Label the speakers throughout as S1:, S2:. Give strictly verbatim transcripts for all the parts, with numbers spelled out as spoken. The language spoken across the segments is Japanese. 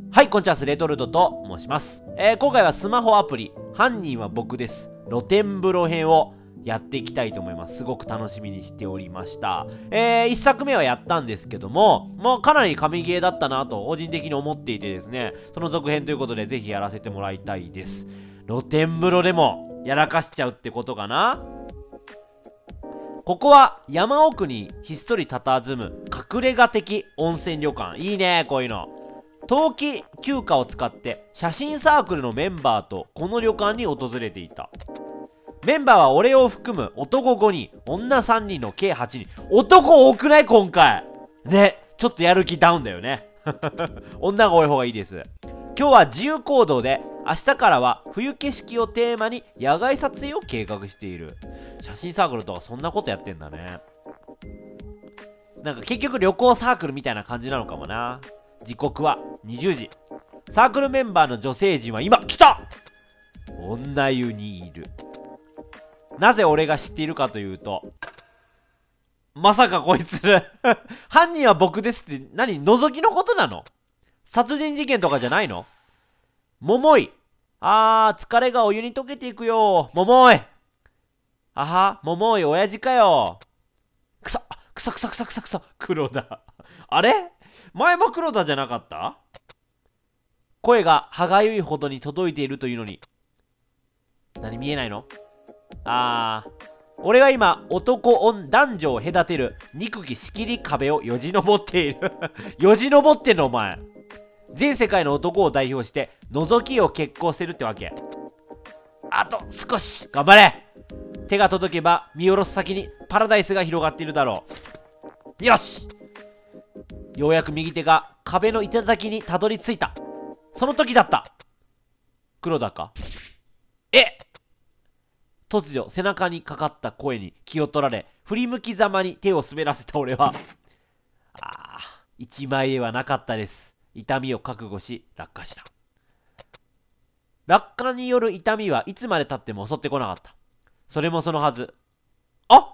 S1: はい、こんにちは、スレトルドと申します。えー、今回はスマホアプリ、犯人は僕です。露天風呂編をやっていきたいと思います。すごく楽しみにしておりました。えー、一作目はやったんですけども、もうかなり神ゲーだったなと、個人的に思っていてですね、その続編ということで、ぜひやらせてもらいたいです。露天風呂でも、やらかしちゃうってことかな。ここは山奥にひっそり佇む隠れ家的温泉旅館。いいね、こういうの。冬季休暇を使って写真サークルのメンバーとこの旅館に訪れていた。メンバーは俺を含む男ごにん、女さんにんの計はちにん。男多くない今回ね、ちょっとやる気ダウンだよね。女が多い方がいいです。今日は自由行動で、明日からは冬景色をテーマに野外撮影を計画している。写真サークルとかそんなことやってんだね。なんか結局旅行サークルみたいな感じなのかもな。時刻はにじゅうじ。サークルメンバーの女性陣は今、来た!女湯にいる。なぜ俺が知っているかというと、まさかこいつ犯人は僕ですって何、覗きのことなの？殺人事件とかじゃないの？桃井。あー、疲れがお湯に溶けていくよ。桃井。あは、桃井、親父かよ。くさ、くさくさくさくさくさ、黒田。あれ？前も黒田じゃなかった？声が歯がゆいほどに届いているというのに。何見えないの？あー、俺は今、男女男女を隔てる憎き仕切り壁をよじ登っている。よじ登ってんのお前。全世界の男を代表して、覗きを決行してるってわけ。あと少し、頑張れ！手が届けば、見下ろす先にパラダイスが広がっているだろう。よし！ようやく右手が壁の頂にたどり着いた。その時だった。黒田か？え！突如背中にかかった声に気を取られ、振り向きざまに手を滑らせた俺は、ああ、一枚絵はなかったです。痛みを覚悟し落下した。落下による痛みはいつまでたっても襲ってこなかった。それもそのはず。あ！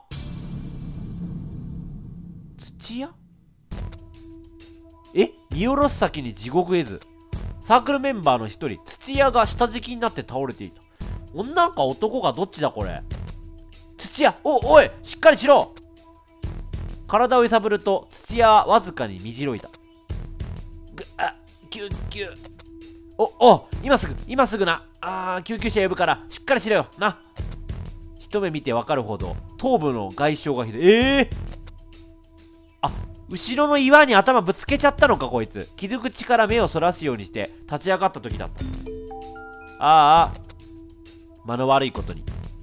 S1: 土屋？え？見下ろす先に地獄絵図。サークルメンバーの一人、土屋が下敷きになって倒れていた。女か男かどっちだこれ。土屋、お、おい、しっかりしろ！体を揺さぶると土屋はわずかにみじろいた。ぐあ、救急。お、お、今すぐ、今すぐな。あー、救急車呼ぶからしっかりしろよな。一目見てわかるほど頭部の外傷がひどい。ええー、あ、後ろの岩に頭ぶつけちゃったのかこいつ。傷口から目をそらすようにして立ち上がった時だった。ああ、間の悪いことに。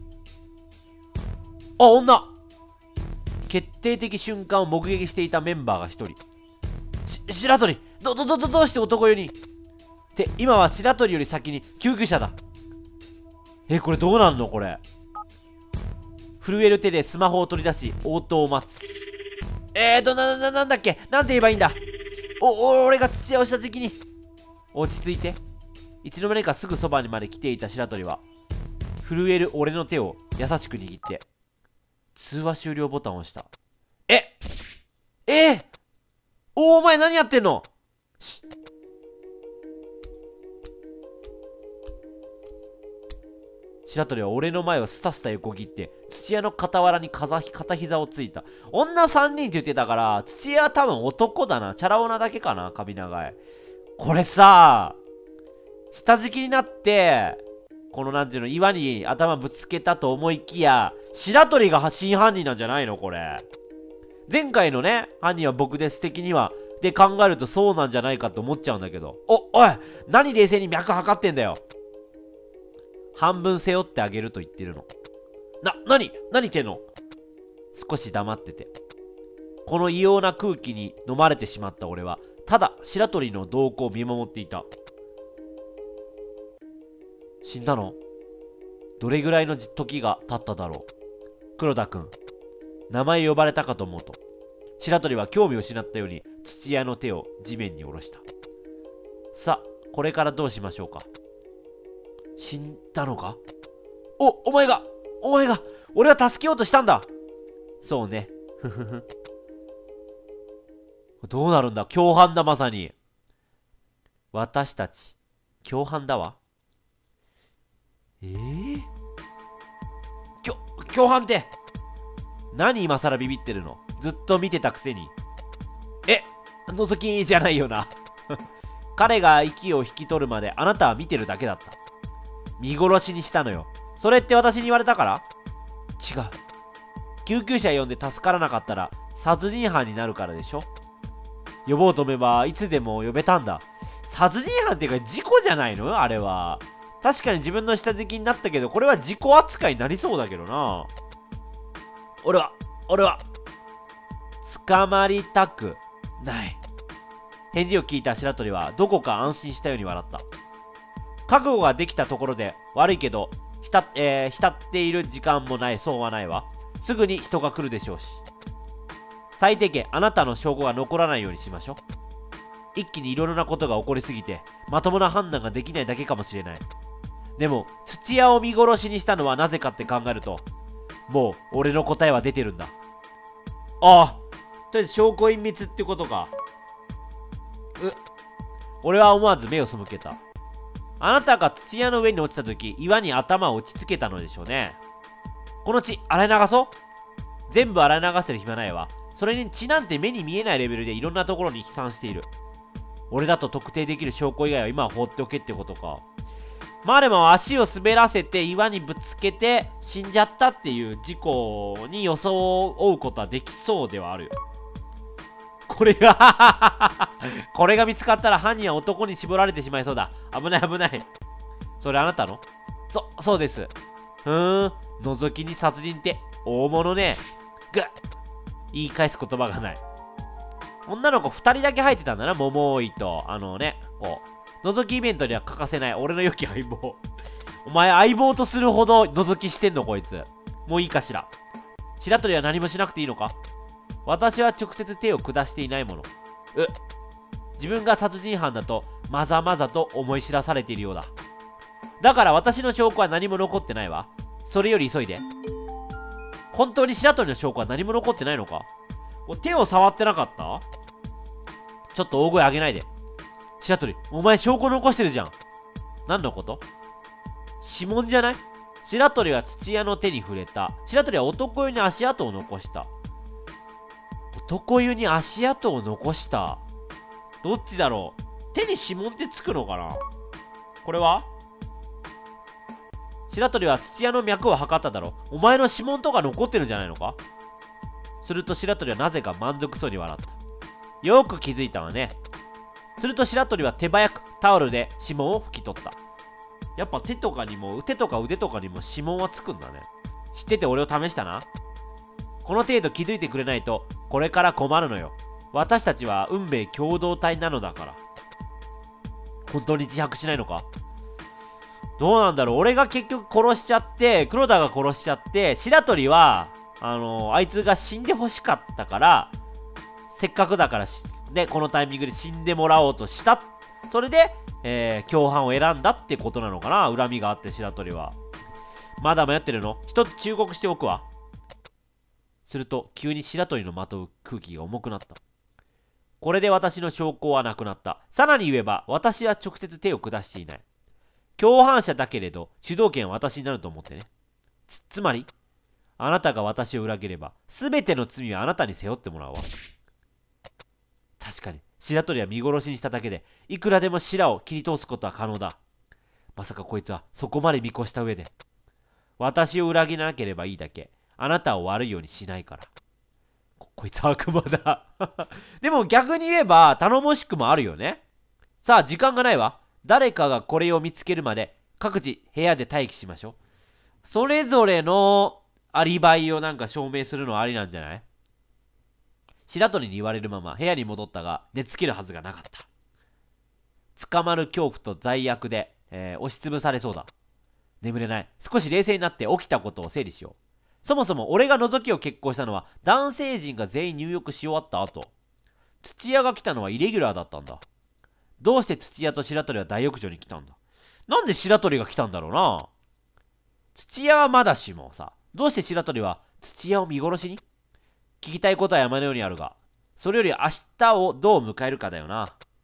S1: あ、女！決定的瞬間を目撃していたメンバーが一人。し、白鳥！ど、ど、ど、ど、どうして男湯に？って、今は白鳥より先に救急車だ。え、これどうなんのこれ。震える手でスマホを取り出し、応答を待つ。えーと、な、な、なんだっけ？なんて言えばいいんだ？お、お、俺が土屋をした時期に。落ち着いて。いつの間にかすぐそばにまで来ていた白鳥は、震える俺の手を優しく握って、通話終了ボタンを押した。ええー、お、お前何やってんの？し白鳥は俺の前をスタスタ横切って、土屋の傍らに片膝をついた。女さんにんって言ってたから、土屋は多分男だな。チャラ女だけかな、髪長い。これさ、下敷きになって、このなんていうの、岩に頭ぶつけたと思いきや、白鳥が真犯人なんじゃないのこれ。前回のね、犯人は僕です的には、で考えるとそうなんじゃないかと思っちゃうんだけど。お、おい！何冷静に脈測ってんだよ。半分背負ってあげると言ってるの。な、なに？何言ってんの？少し黙ってて。この異様な空気に飲まれてしまった俺は、ただ白鳥の動向を見守っていた。死んだの？どれぐらいの時が経っただろう。黒田くん。名前呼ばれたかと思うと、白鳥は興味を失ったように土屋の手を地面に下ろした。さあ、これからどうしましょうか。死んだのか？お、お前が、お前が、俺は助けようとしたんだ。そうね。ふふふ。どうなるんだ？共犯だ、まさに。 私たち共犯だわ。えー、きょ共犯って何今更ビビってるの？ずっと見てたくせに。え、覗きじゃないよな。彼が息を引き取るまであなたは見てるだけだった。見殺しにしたのよ。それって私に言われたから？違う。救急車呼んで助からなかったら殺人犯になるからでしょ。呼ぼうと思えばいつでも呼べたんだ。殺人犯っていうか事故じゃないの？あれは。確かに自分の下敷きになったけど、これは事故扱いになりそうだけどな。俺は、俺は、捕まりたくない。返事を聞いた白鳥はどこか安心したように笑った。覚悟ができたところで悪いけど、浸、えー、浸っている時間もない。そうはないわ。すぐに人が来るでしょうし。最低限あなたの証拠が残らないようにしましょう。一気にいろいろなことが起こりすぎてまともな判断ができないだけかもしれない。でも土屋を見殺しにしたのはなぜかって考えると、もう俺の答えは出てるんだ。ああ、とりあえず証拠隠滅ってことか。う俺は思わず目を背けた。あなたが土屋の上に落ちた時、岩に頭を打ちつけたのでしょうね。この血洗い流そう。全部洗い流してる暇ないわ。それに血なんて目に見えないレベルでいろんなところに飛散している。俺だと特定できる証拠以外は今は放っておけってことか。まあでも足を滑らせて岩にぶつけて死んじゃったっていう事故に予想を追うことはできそうではあるよ。これがこれが見つかったら犯人は男に絞られてしまいそうだ。危ない危ない。それあなたの？そ、そうです。ふーん、覗きに殺人って大物ね。ぐっ、言い返す言葉がない。女の子ふたりだけ入ってたんだな、桃井と、あのね、こう、覗きイベントには欠かせない俺の良き相棒。お前相棒とするほど覗きしてんのこいつ。もういいかしら。白鳥は何もしなくていいのか？私は直接手を下していないもの。う、自分が殺人犯だとまざまざと思い知らされているようだ。だから私の証拠は何も残ってないわ。それより急いで。本当に白鳥の証拠は何も残ってないのか？手を触ってなかった？ちょっと大声上げないで。白鳥、お前証拠残してるじゃん。何のこと？指紋じゃない？白鳥は土屋の手に触れた。白鳥は男湯に足跡を残した。男湯に足跡を残した。どっちだろう？手に指紋ってつくのかな？これは？白鳥は土屋の脈を測っただろ。お前の指紋とか残ってるんじゃないのか？すると白鳥はなぜか満足そうに笑った。よく気づいたわね。すると白鳥は手早くタオルで指紋を拭き取った。やっぱ手とかにも手とか腕とかにも指紋はつくんだね。知ってて俺を試したな。この程度気づいてくれないとこれから困るのよ。私たちは運命共同体なのだから。本当に自白しないのか？どうなんだろう。俺が結局殺しちゃって黒田が殺しちゃって白鳥はあのー、あいつが死んでほしかったからせっかくだからでこのタイミングで死んでもらおうとした。それで、えー、共犯を選んだってことなのかな。恨みがあって白鳥は。まだ迷ってるの？一つ忠告しておくわ。すると急に白鳥のまとう空気が重くなった。これで私の証拠はなくなった。さらに言えば私は直接手を下していない。共犯者だけれど主導権は私になると思ってね。つ、つまりあなたが私を裏切れば全ての罪はあなたに背負ってもらうわ。確かに白鳥は見殺しにしただけでいくらでも白を切り通すことは可能だ。まさかこいつはそこまで見越した上で私を裏切らなければいいだけあなたを悪いようにしないから。 こ, こいつは悪魔だ。でも逆に言えば頼もしくもあるよね。さあ時間がないわ。誰かがこれを見つけるまで各自部屋で待機しましょう。それぞれのアリバイをなんか証明するのはありなんじゃない？白鳥に言われるまま部屋に戻ったが寝つけるはずがなかった。捕まる恐怖と罪悪で、えー、押しつぶされそうだ。眠れない。少し冷静になって起きたことを整理しよう。そもそも俺が覗きを決行したのは男性陣が全員入浴し終わった後。土屋が来たのはイレギュラーだったんだ。どうして土屋と白鳥は大浴場に来たんだ？なんで白鳥が来たんだろうな。土屋はまだしもさ、どうして白鳥は土屋を見殺しに？聞きたいことは山のようにあるが、それより明日をどう迎えるかだよな。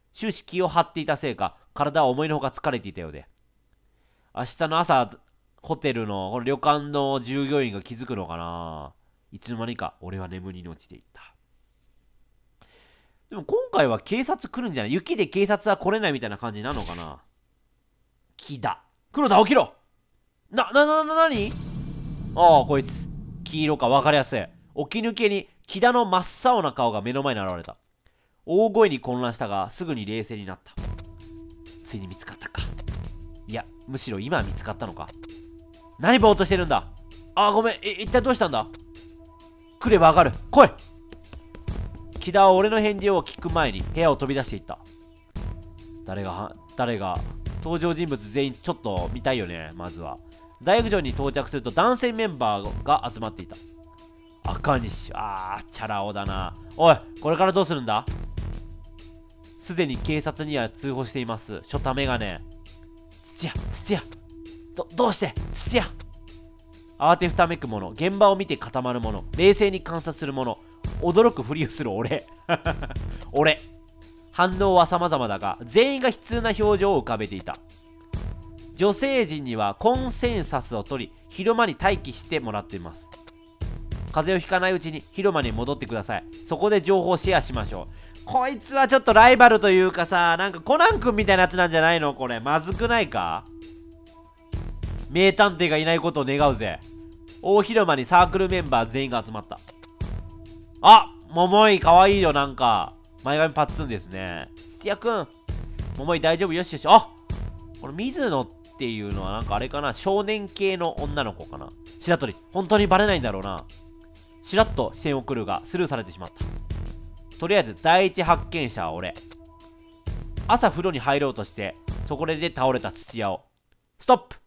S1: 終始気を張っていたせいか、体は思いのほか疲れていたようで。明日の朝、ホテルの、この旅館の従業員が気づくのかな。いつの間にか俺は眠りに落ちていった。でも今回は警察来るんじゃない？雪で警察は来れないみたいな感じなのかな。木だ。黒田起きろ！な、な、な、な、なに？ああ、こいつ。黄色か分かりやすい。起き抜けに木田の真っ青な顔が目の前に現れた。大声に混乱したが、すぐに冷静になった。ついに見つかったか。いや、むしろ今は見つかったのか。何ぼーっとしてるんだ。ああ、ごめん。え、一体どうしたんだ？来ればわかる。来い！木田は俺の返事を聞く前に部屋を飛び出していった。誰が、誰が、登場人物全員ちょっと見たいよね、まずは。大学城に到着すると男性メンバーが集まっていた。赤西、あー、チャラ男だな。おい、これからどうするんだ？すでに警察には通報しています。ショタメガネ。土屋、土屋。ど、どうして土屋。慌てふためく者、現場を見て固まる者、冷静に観察する者、驚くふりをする俺。俺。反応は様々だが、全員が悲痛な表情を浮かべていた。女性陣にはコンセンサスを取り、広間に待機してもらっています。風邪をひかないうちに広間に戻ってください。そこで情報をシェアしましょう。こいつはちょっとライバルというかさ、なんかコナン君みたいなやつなんじゃないのこれ。まずくないか？名探偵がいないことを願うぜ。大広間にサークルメンバー全員が集まった。あ、桃井かわいいよ。なんか前髪パッツンですね。土屋くん、桃井大丈夫？よしよし。あ、この水野っていうのはなんかあれかな、少年系の女の子かな。白鳥、本当にバレないんだろうな。しらっと視線を送るがスルーされてしまった。とりあえず第一発見者は俺。朝風呂に入ろうとしてそこで倒れた土屋をストップ。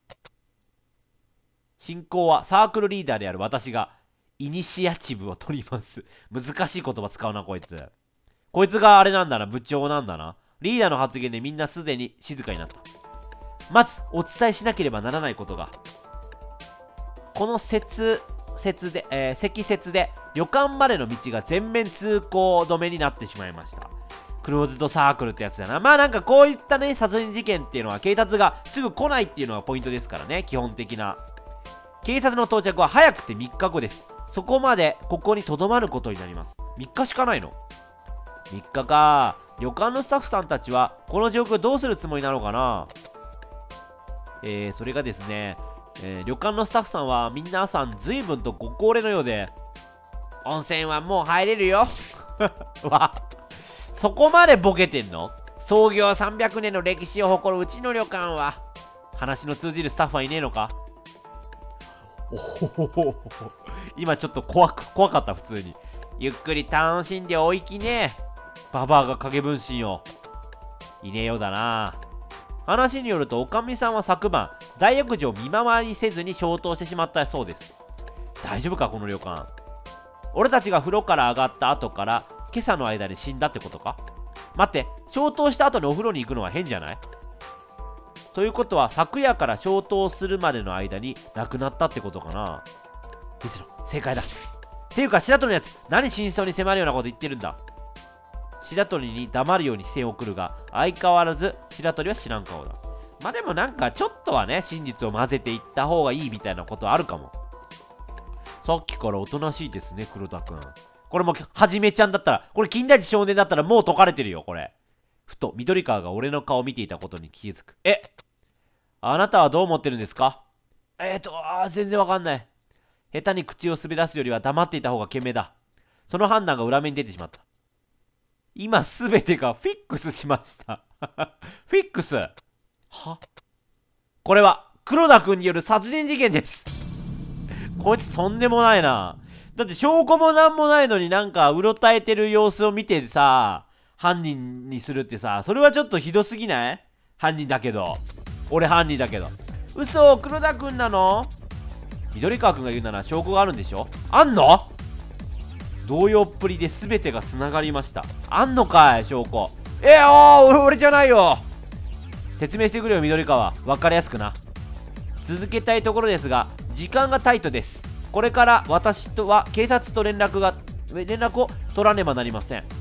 S1: 進行はサークルリーダーである私がイニシアチブを取ります。難しい言葉使うなこいつ。こいつがあれなんだな、部長なんだな。リーダーの発言でみんなすでに静かになった。まずお伝えしなければならないことが、この雪雪で、えー、積雪で旅館までの道が全面通行止めになってしまいました。クローズドサークルってやつだな。まあなんかこういったね、殺人事件っていうのは警察がすぐ来ないっていうのがポイントですからね、基本的な。警察の到着は早くてみっかごです。そこまでここに留まることになります。みっかしかないの？みっかか。旅館のスタッフさんたちはこの状況どうするつもりなのかな。えー、それがですね、えー、旅館のスタッフさんは皆さん随分とご高齢のようで、温泉はもう入れるよ。わ、そこまでボケてんの？創業さんびゃくねんの歴史を誇るうちの旅館は。話の通じるスタッフはいねえのか？おほほほほ、今ちょっと怖く怖かった。普通にゆっくり楽しんでおいきね。ババアが影分身を。いねえようだな。話によるとおかみさんは昨晩大浴場を見回りせずに消灯してしまったそうです。大丈夫かこの旅館。俺たちが風呂から上がった後から今朝の間に死んだってことか。待って、消灯した後にお風呂に行くのは変じゃない？ということは昨夜から消灯するまでの間に亡くなったってことかな。水野、正解だ。っていうか白鳥のやつ、何真相に迫るようなこと言ってるんだ。白鳥に黙るように視線を送るが、相変わらず白鳥は知らん顔だ。まあでもなんかちょっとはね、真実を混ぜていった方がいいみたいなことあるかも。さっきからおとなしいですね、黒田くん。これもはじめちゃんだったら、これ金田一少年だったらもう解かれてるよ、これ。ふと緑川が俺の顔を見ていたことに気づく。え、あなたはどう思ってるんですか？えーと、あー、全然わかんない。下手に口を滑らすよりは黙っていた方が賢明だ。その判断が裏目に出てしまった。今すべてがフィックスしました。フィックス？は？これは黒田くんによる殺人事件です。こいつとんでもないな。だって証拠もなんもないのになんかうろたえてる様子を見てさ、犯人にするってさ、それはちょっとひどすぎない？犯人だけど。俺犯人だけど。嘘、黒田くんなの？緑川くんが言うなら証拠があるんでしょ？あんの？動揺っぷりで全てがつながりました。あんのかい証拠。えー、おー、俺じゃないよ。説明してくれよ緑川、分かりやすくな。続けたいところですが時間がタイトです。これから私とは警察と連絡が連絡を取らねばなりません。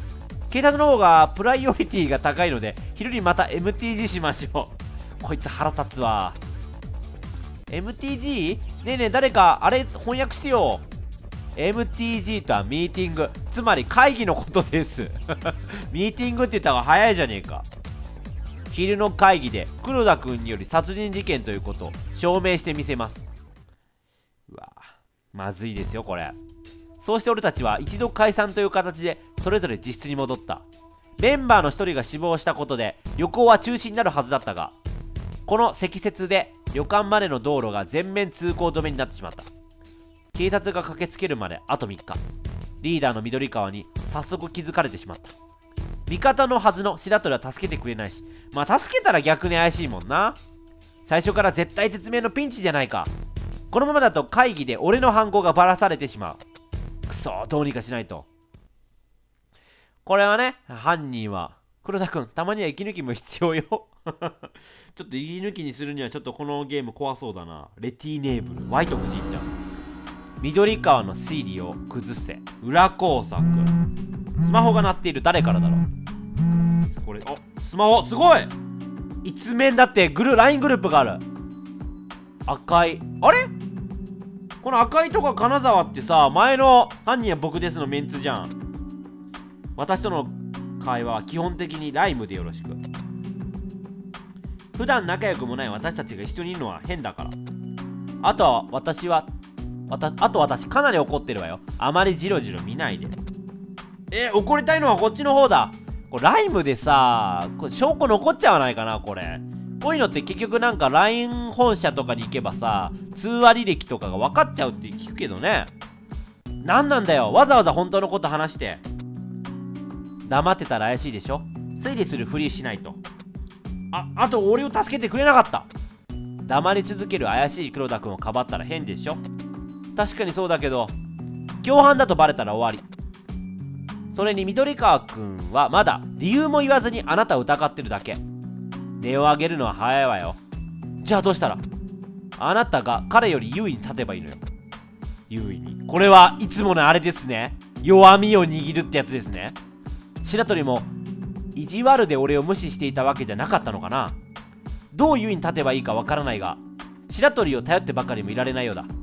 S1: 警察の方がプライオリティが高いので昼にまた エムティージー しましょう。こいつ腹立つわ。 エムティージー？ ねえねえ誰かあれ翻訳してよ。 エムティージー とはミーティング、つまり会議のことですミーティングって言った方が早いじゃねえか。昼の会議で黒田君により殺人事件ということを証明してみせます。うわまずいですよこれ。そうして俺たちは一度解散という形でそれぞれ自室に戻った。メンバーの一人が死亡したことで旅行は中止になるはずだったが、この積雪で旅館までの道路が全面通行止めになってしまった。警察が駆けつけるまであとみっか。リーダーの緑川に早速気づかれてしまった。味方のはずの白鳥は助けてくれないし、まあ助けたら逆に怪しいもんな。最初から絶対絶命のピンチじゃないか。このままだと会議で俺の犯行がばらされてしまう。くそー、どうにかしないと。これはね、犯人は黒田君、たまには息抜きも必要よちょっと息抜きにするにはちょっとこのゲーム怖そうだな。レティーネーブルワイト夫人じゃん。緑川の推理を崩せ、裏工作。スマホが鳴っている。誰からだろうこれ。あ、スマホすごい。一面だってグル ライン グループがある。赤い、あれこの赤いとか金沢ってさ、前の犯人は僕ですのメンツじゃん。私との会話は基本的にライムでよろしく。普段仲良くもない私たちが一緒にいるのは変だから。あとは私はわたあと私かなり怒ってるわよ。あまりジロジロ見ないで。えー、怒りたいのはこっちの方だ。これライムでさ、これ証拠残っちゃわないかなこれ。こういうのって結局なんか ライン 本社とかに行けばさ、通話履歴とかが分かっちゃうって聞くけどね。なんなんだよ、わざわざ本当のこと話して。黙ってたら怪しいでしょ。推理するふりしないと。あ、あと俺を助けてくれなかった。黙り続ける怪しい黒田君をかばったら変でしょ。確かにそうだけど共犯だとバレたら終わり。それに緑川君はまだ理由も言わずにあなたを疑ってるだけ。値を上げるのは早いわよ。じゃあどうしたら。あなたが彼より優位に立てばいいのよ。優位に、これはいつものあれですね。弱みを握るってやつですね。白鳥も意地悪で俺を無視していたわけじゃなかったのかな。どう優位に立てばいいかわからないが白鳥を頼ってばかりもいられないようだ。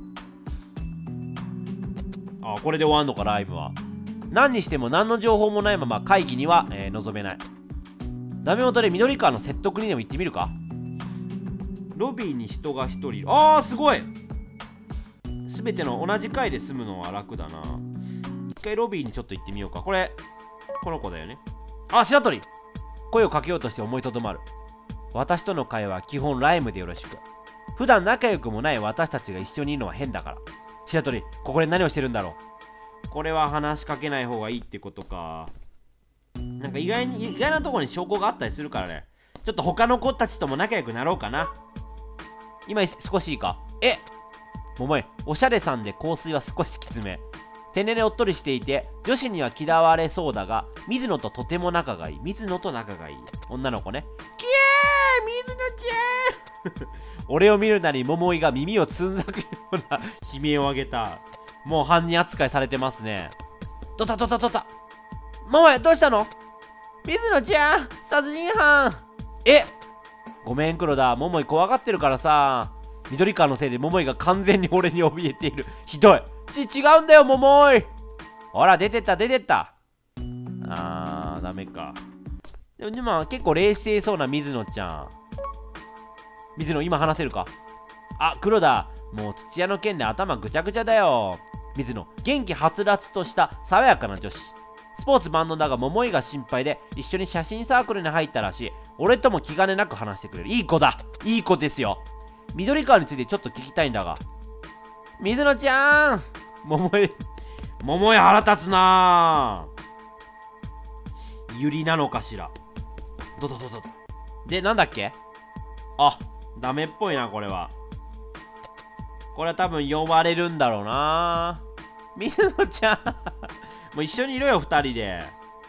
S1: あ、これで終わんのかライブは。何にしても何の情報もないまま会議には、えー、臨めない。ダメ元で緑川の説得にでも行ってみるか。ロビーに人が一人いる。あーすごい。全ての同じ階で住むのは楽だな。一回ロビーにちょっと行ってみようか。これこの子だよね。あ、白鳥。声をかけようとして思いとどまる。私との会話は基本ライムでよろしく。普段仲良くもない私たちが一緒にいるのは変だから。白鳥、ここで何をしてるんだろう。これは話しかけない方がいいってことか。なんか意外に意外なところに証拠があったりするからね。ちょっと他の子たちとも仲良くなろうかな。今少しいいか。え桃井、おしゃれさんで香水は少しきつめ。天然でおっとりしていて女子には嫌われそうだが水野ととても仲がいい。水野と仲がいい女の子ね。きえー水野ちゃん俺を見るなり桃井が耳をつんざくような悲鳴を上げた。もう犯人扱いされてますね。とったとったとった。桃井どうしたの。水野ちゃん殺人犯。えごめん黒田、桃井怖がってるからさ。緑川のせいで桃井が完全に俺に怯えている。ひどい。ち違うんだよ桃井。ほら出てった出てった。あーダメか。でも今結構冷静そうな水野ちゃん。水野今話せるか。あ黒田、もう土屋の件で頭ぐちゃぐちゃだよ。水野元気はつらつとした爽やかな女子。スポーツ万能だが桃井が心配で一緒に写真サークルに入ったらしい。俺とも気兼ねなく話してくれる。いい子だいい子ですよ。緑川についてちょっと聞きたいんだが。水野ちゃん桃井桃井腹立つなぁ。ゆりなのかしら。どどどどどでなんだっけ。あダメっぽいなこれは。これは多分呼ばれるんだろうな。水野ちゃんもう一緒にいろよ二人で。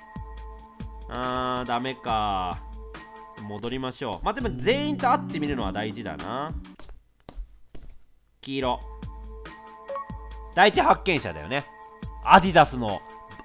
S1: あーダメか。戻りましょう。まあでも全員と会ってみるのは大事だな。黄色第一発見者だよね。アディダスの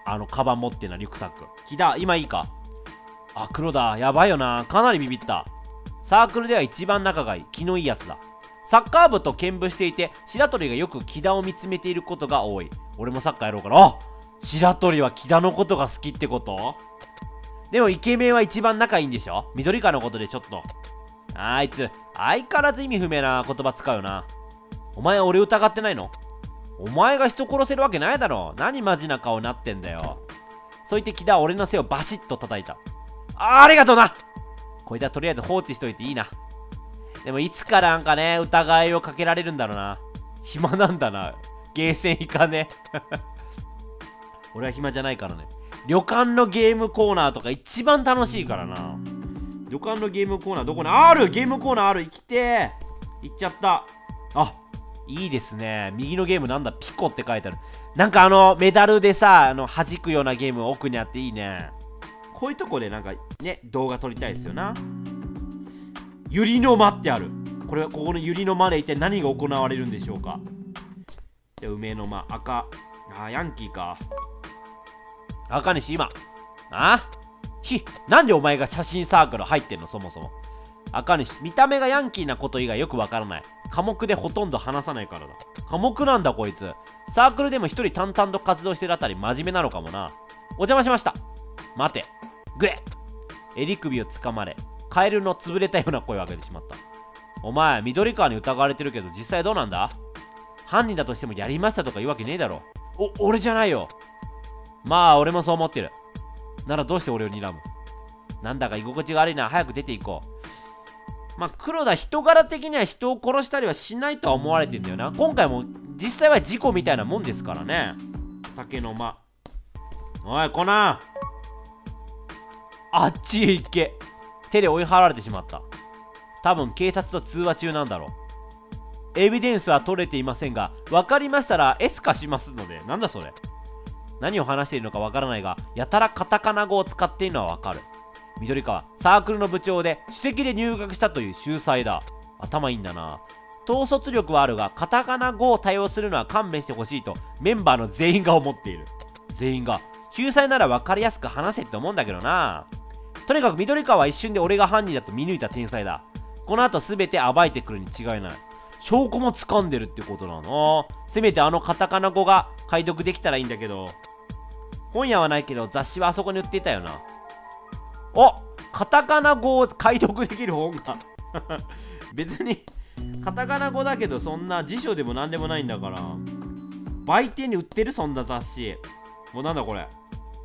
S1: あのカバン持ってんな、リュックサック。木田今いいか。あ、黒田やばいよな。かなりビビった。サークルでは一番仲がいい、気のいいやつだ。サッカー部と兼部していて、白鳥がよく木田を見つめていることが多い。俺もサッカーやろうかな。あ、白鳥は木田のことが好きってこと？でもイケメンは一番仲いいんでしょ？緑川のことでちょっと。あいつ相変わらず意味不明な言葉使うよな。お前は俺疑ってないの？お前が人殺せるわけないだろ。何マジな顔なってんだよ。そう言って木田は俺の背をバシッと叩いた。あ, ありがとうな。こいつはとりあえず放置しといていいな。でもいつかなんかね、疑いをかけられるんだろうな。暇なんだな。ゲーセン行かね。俺は暇じゃないからね。旅館のゲームコーナーとか一番楽しいからな。旅館のゲームコーナーどこにある？ゲームコーナーある。生きてー。行っちゃった。あ、いいですね。右のゲームなんだ？ピコって書いてある。なんかあのメダルでさ、あの弾くようなゲーム奥にあっていいね。こういうとこでなんかね、動画撮りたいですよな。ユリの間ってある。これはここのユリの間で一体何が行われるんでしょうか。で、梅の間、赤。あ、ヤンキーか。赤西今。あひ、なんでお前が写真サークル入ってんのそもそも。赤西、見た目がヤンキーなこと以外よくわからない。科目でほとんど話さないからだ。科目なんだこいつ。サークルでも一人淡々と活動してるあたり真面目なのかもな。お邪魔しました。待て。グエッ。襟首をつかまれ、カエルの潰れたような声を上げてしまった。お前、緑川に疑われてるけど実際どうなんだ？犯人だとしてもやりましたとか言うわけねえだろ。お、俺じゃないよ。まあ、俺もそう思ってる。ならどうして俺を睨む？なんだか居心地が悪いな。早く出ていこう。まあ、黒田人柄的には人を殺したりはしないとは思われてんだよな。今回も実際は事故みたいなもんですからね。竹の間。おい、コナン。あっちへ行け。手で追い払われてしまった。多分警察と通話中なんだろう。エビデンスは取れていませんが、分かりましたら エス 化しますので。なんだそれ。何を話しているのか分からないが、やたらカタカナ語を使っているのは分かる。緑川、サークルの部長で首席で入学したという秀才だ。頭いいんだな。統率力はあるが、カタカナ語を多用するのは勘弁してほしいとメンバーの全員が思っている。全員が秀才なら分かりやすく話せって思うんだけどな。とにかく緑川は一瞬で俺が犯人だと見抜いた天才だ。この後全て暴いてくるに違いない。証拠も掴んでるってことなの。せめてあのカタカナ語が解読できたらいいんだけど。本屋はないけど雑誌はあそこに売っていたよな。お、カタカナ語を解読できる本が別にカタカナ語だけどそんな辞書でもなんでもないんだから。売店に売ってるそんな雑誌。もうなんだこれ。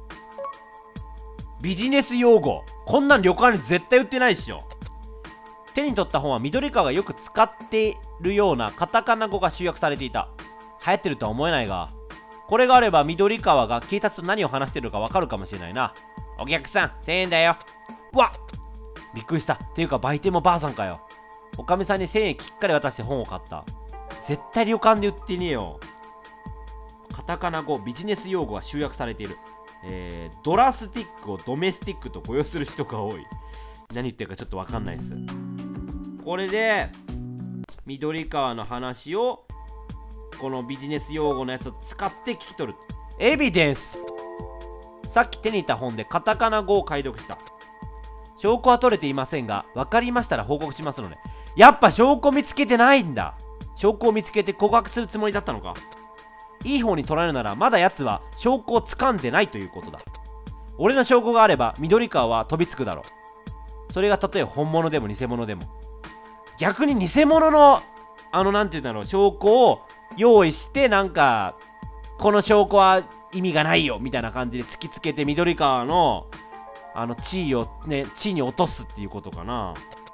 S1: ビジネス用語。こんなん旅館に絶対売ってないっしょ。手に取った本は緑川がよく使っているようなカタカナ語が集約されていた。流行ってるとは思えないが、これがあれば緑川が警察と何を話してるのかわかるかもしれないな。お客さんせんえんだよ。うわっ、びっくりした。っていうか売店もばあさんかよ。おかみさんにせんえんきっかり渡して本を買った。絶対旅館で売ってねえよ。カタカナ語ビジネス用語が集約されている。えー、ドラスティックをドメスティックと誤用する人が多い。何言ってるかちょっとわかんないです。これで緑川の話をこのビジネス用語のやつを使って聞き取る。エビデンス。さっき手に入った本でカタカナ語を解読した。証拠は取れていませんが、分かりましたら報告しますので。やっぱ証拠見つけてないんだ。証拠を見つけて告白するつもりだったのか。いい方に捉えるならまだ奴は証拠を掴んでないということだ。俺の証拠があれば緑川は飛びつくだろう。それがたとえ本物でも偽物でも。逆に偽物のあのなんていうんだろう、証拠を用意して、なんかこの証拠は意味がないよみたいな感じで突きつけて緑川のあの地位をね、地位に落とすっていうことかな。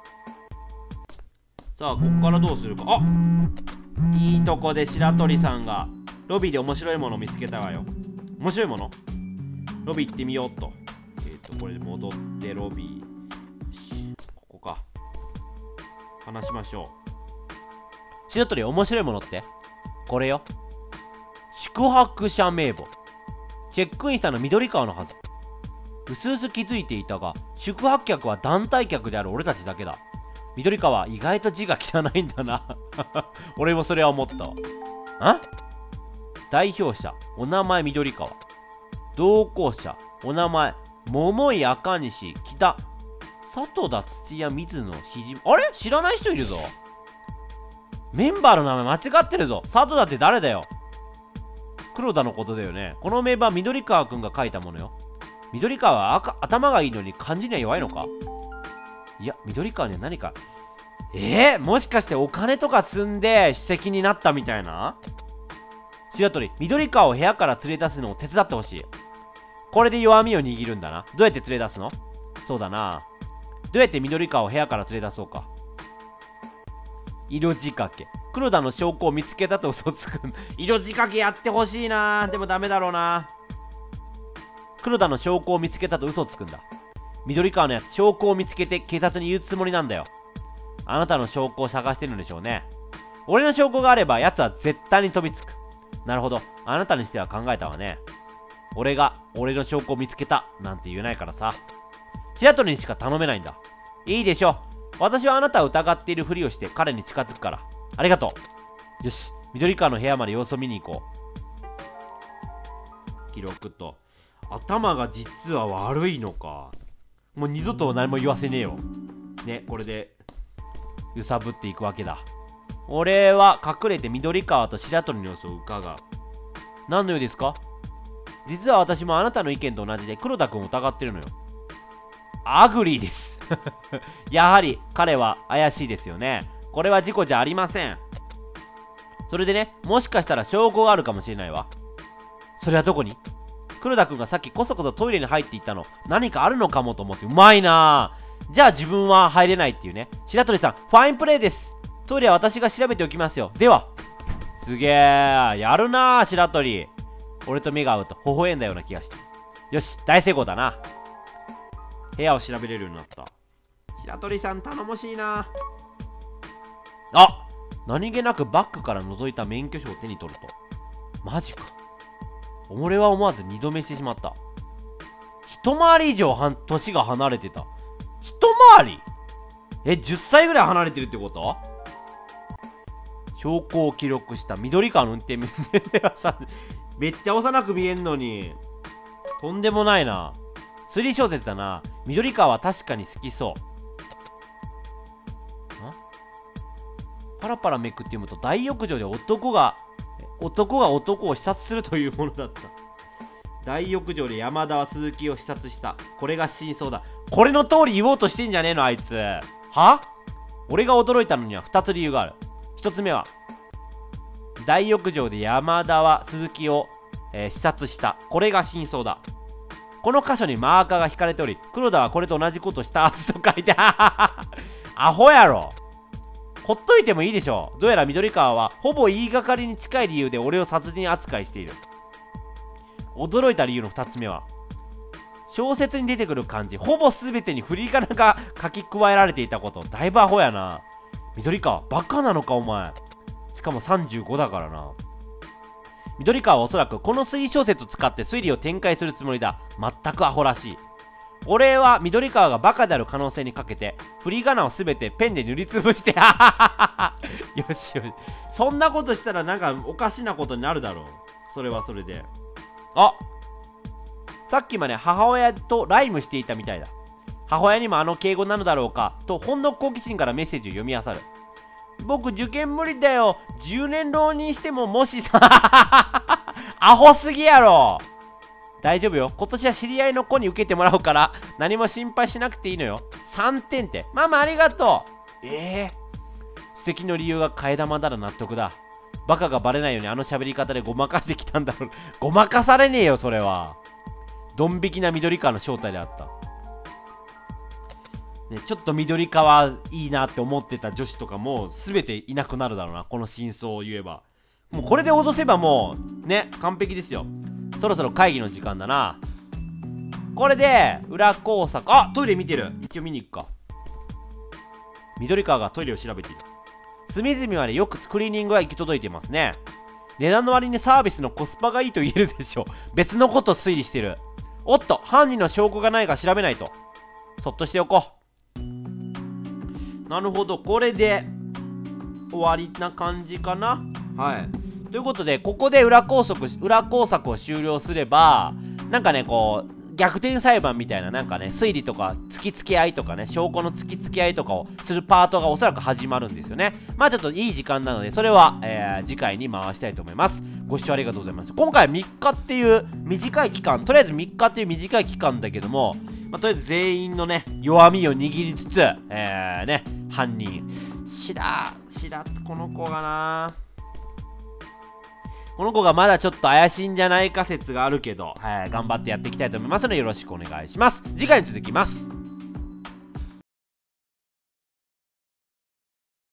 S1: さあここからどうするか。あ、いいとこで白鳥さんがロビーで面白いものを見つけたわよ。面白いもの、ロビー行ってみようっと。えっ、ー、とこれで戻ってロビー、よしここか。話しましょう。白鳥、面白いものってこれよ。宿泊者名簿。チェックインしたの緑川のはず。うすうす気づいていたが、宿泊客は団体客である俺たちだけだ。緑川、意外と字が汚いんだな俺もそれは思ったわ。あ、代表者、お名前緑川。 同行者、お名前、桃井赤西、北、佐藤田、土屋、水野、ひじ、あれ知らない人いるぞ。メンバーの名前間違ってるぞ。佐藤田って誰だよ。黒田のことだよね。このメンバー、緑川くんが書いたものよ。緑川は赤頭がいいのに漢字には弱いのか。いや、緑川には何か。えー、もしかしてお金とか積んで首席になったみたいな。白鳥、緑川を部屋から連れ出すのを手伝ってほしい。これで弱みを握るんだな。どうやって連れ出すの？そうだな。どうやって緑川を部屋から連れ出そうか。色仕掛け。黒田の証拠を見つけたと嘘つく。色仕掛けやってほしいな。でもダメだろうな。黒田の証拠を見つけたと嘘つくんだ。緑川のやつ、証拠を見つけて警察に言うつもりなんだよ。あなたの証拠を探してるんでしょうね。俺の証拠があれば奴は絶対に飛びつく。なるほど。あなたにしては考えたわね。俺が俺の証拠を見つけたなんて言えないからさ。白鳥にしか頼めないんだ。いいでしょ。私はあなたを疑っているふりをして彼に近づくから。ありがとう。よし、緑川の部屋まで様子を見に行こう。記録と。頭が実は悪いのか。もう二度と何も言わせねえよ。ね、これで揺さぶっていくわけだ。俺は隠れて緑川と白鳥の様子を伺う。何の用ですか？実は私もあなたの意見と同じで黒田君を疑ってるのよ。アグリーですやはり彼は怪しいですよね。これは事故じゃありません。それでね、もしかしたら証拠があるかもしれないわ。それはどこに？黒田君がさっきこそこそトイレに入っていったの、何かあるのかもと思って。うまいなぁ。じゃあ自分は入れないっていうね。白鳥さん、ファインプレーです。トイレは私が調べておきますよ。では。すげえ、やるなぁ、白鳥。俺と目が合うと微笑んだような気がした。よし、大成功だな。部屋を調べれるようになった。白鳥さん、頼もしいな。あ、何気なくバッグから覗いた免許証を手に取ると。マジか。俺は思わず二度目してしまった。一回り以上はん年が離れてた。一回りえ、じゅっさいぐらい離れてるってこと？証拠を記録した緑川の運転免許はさ、めっちゃ幼く見えんのに。とんでもないな。推理小説だな。緑川は確かに好きそう。パラパラめくって読むと、大浴場で男が男が男を視察するというものだった。大浴場で山田は鈴木を視察した。これが真相だ。これの通り言おうとしてんじゃねえのあいつ。は？俺が驚いたのにはふたつ理由がある。ひとつめは、大浴場で山田は鈴木を、えー、視察した。これが真相だ。この箇所にマーカーが引かれており、黒田はこれと同じことしたはずと書いてアホやろ。ほっといてもいいでしょう。どうやら緑川はほぼ言いがかりに近い理由で俺を殺人扱いしている。驚いた理由のふたつめは、小説に出てくる漢字ほぼ全てに振り仮名が書き加えられていたこと。だいぶアホやな。緑川バカなのかお前。しかもさんじゅうごだからな。緑川はおそらくこの推理小説を使って推理を展開するつもりだ。全くアホらしい。俺は緑川がバカである可能性にかけて振り仮名をすべてペンで塗りつぶしてよしよし。そんなことしたらなんかおかしなことになるだろう。それはそれで。あ、さっきまで母親とライムしていたみたいだ。母親にもあの敬語なのだろうかとほんの好奇心からメッセージを読み漁る。僕受験無理だよ。じゅうねん浪人してももしさアホすぎやろ。大丈夫よ。今年は知り合いの子に受けてもらうから何も心配しなくていいのよ。さんてんって。ママありがとう。ええー、素敵の理由が替え玉なら納得だ。バカがバレないようにあの喋り方でごまかしてきたんだろう。ごまかされねえよそれは。ドン引きな緑川の正体であった。ね、ちょっと緑川いいなって思ってた女子とかも全ていなくなるだろうな。この真相を言えば。もうこれで脅せばもうね、完璧ですよ。そろそろ会議の時間だな。これで裏工作。あ、トイレ見てる。一応見に行くか。緑川がトイレを調べている。隅々までよくクリーニングは行き届いてますね。値段の割にサービスのコスパがいいと言えるでしょう。別のこと推理してる。おっと、犯人の証拠がないか調べないと。そっとしておこう。なるほど、これで終わりな感じかな。はい。ということで、ここで裏工作、裏工作を終了すれば、 なんかねこう逆転裁判みたいななんかね推理とか突きつけ合いとかね証拠の突きつけ合いとかをするパートがおそらく始まるんですよね。まあちょっといい時間なのでそれは、えー、次回に回したいと思います。ご視聴ありがとうございます。今回はみっかっていう短い期間、とりあえずみっかっていう短い期間だけども、まあ、とりあえず全員のね弱みを握りつつ、えー、ね犯人しらしらこの子がなこの子がまだちょっと怪しいんじゃないか説があるけど、はい、頑張ってやっていきたいと思いますのでよろしくお願いします。次回に続きます。